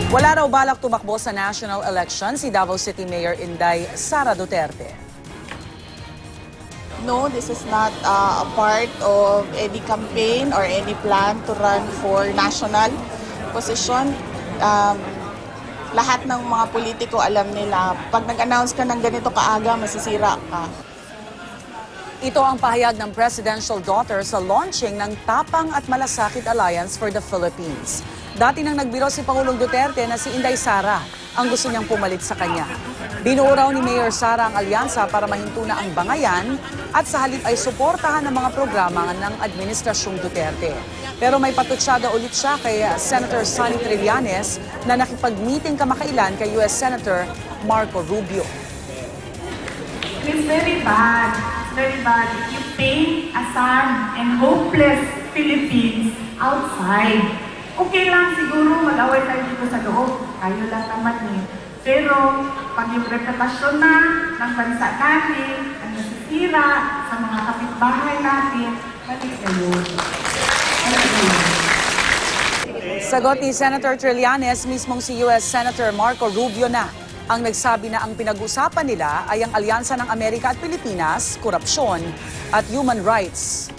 Wala raw balak tumakbo sa national election si Davao City Mayor Inday Sara Duterte. No, this is not a part of any campaign or any plan to run for national position. Lahat ng mga politiko alam nila, pag nag-announce ka ng ganito kaaga, masisira ka. Ito ang pahayag ng presidential daughter sa launching ng Tapang at Malasakit Alliance for the Philippines. Dati nang nagbiro si Pangulong Duterte na si Inday Sara ang gusto niyang pumalit sa kanya. Binuo raw ni Mayor Sara ang alyansa para mahinto na ang bangayan at sa halip ay suportahan ang mga programa ng Administrasyong Duterte. Pero may patutsyada ulit siya kay Senator Sonny Trillanes na nakipag-meeting kamakailan kay US Senator Marco Rubio. It's very bad. Very bad. You paint a sad and hopeless Philippines outside. Okay lang siguro mag-away tayo dito sa loob. Tayo lang naman eh. Pero pag yung reputasyon na ng bansa natin ang nasisira sa mga kapitbahay natin, balik na yun. Sagot ni Senator Trillanes, mismong si US Senator Marco Rubio na ang nagsabi na ang pinag-usapan nila ay ang alyansa ng Amerika at Pilipinas, korupsyon at human rights.